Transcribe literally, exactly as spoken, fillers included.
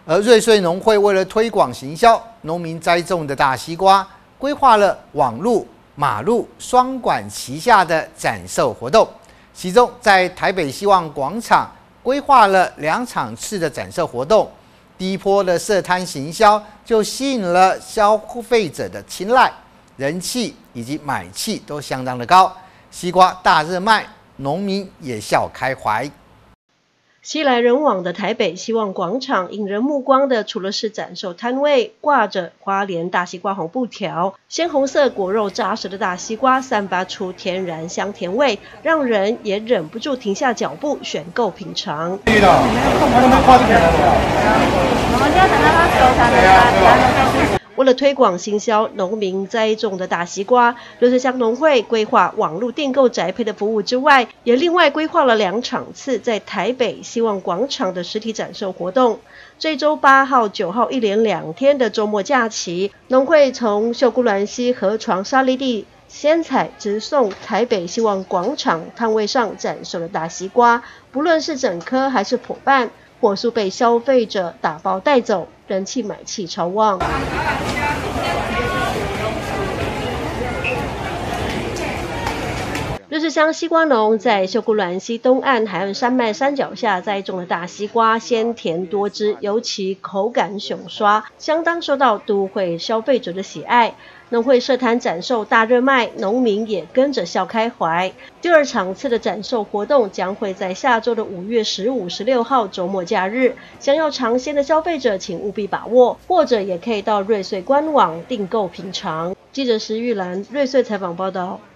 而瑞穗农会为了推广行销农民栽种的大西瓜，规划了网路、马路双管齐下的展售活动。其中，在台北希望广场规划了两场次的展售活动。第一波的设摊行销就吸引了消费者的青睐，人气以及买气都相当的高，西瓜大热卖，农民也笑开怀。 熙来人往的台北希望广场，引人目光的除了是展售摊位，挂着花莲大西瓜红布条，鲜红色果肉扎实的大西瓜散发出天然香甜味，让人也忍不住停下脚步选购品尝。为了推广行销农民栽种的大西瓜，瑞穗乡农会规划网络订购宅配的服务之外，也另外规划了两场次在台北希望广场的实体展售活动。这周八号、九号一连两天的周末假期，农会从秀姑峦溪河床沙砾地鲜采直送台北希望广场摊位上展售的大西瓜，不论是整颗还是剖半，火速被消费者打包带走，人气买气超旺。瑞穗乡西瓜农在秀姑峦溪东岸海岸山脉山脚下栽种的大西瓜，鲜甜多汁，尤其口感雄刷，相当受到都会消费者的喜爱。农会设摊展售大热卖，农民也跟着笑开怀。第二场次的展售活动将会在下周的五月十五、十六号周末假日，想要尝鲜的消费者请务必把握，或者也可以到瑞穗官网订购品尝。记者石玉兰瑞穗采访报道。